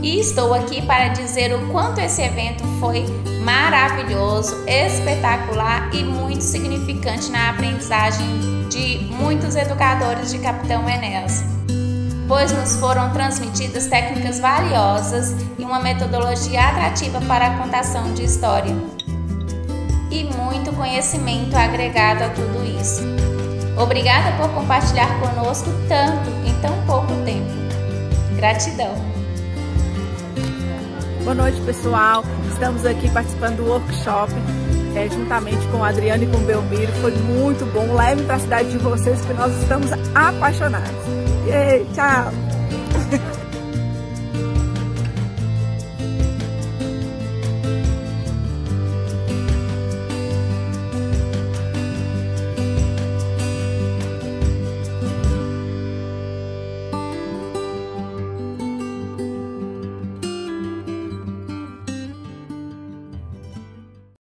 E estou aqui para dizer o quanto esse evento foi maravilhoso, espetacular e muito significante na aprendizagem de muitos educadores de Capitão Enéas, pois nos foram transmitidas técnicas valiosas e uma metodologia atrativa para a contação de história. E muito conhecimento agregado a tudo isso. Obrigada por compartilhar conosco tanto em tão pouco tempo. Gratidão! Boa noite, pessoal. Estamos aqui participando do workshop juntamente com a Adriana e com o Belmiro. Foi muito bom. Levem para a cidade de vocês que nós estamos apaixonados. E aí, tchau!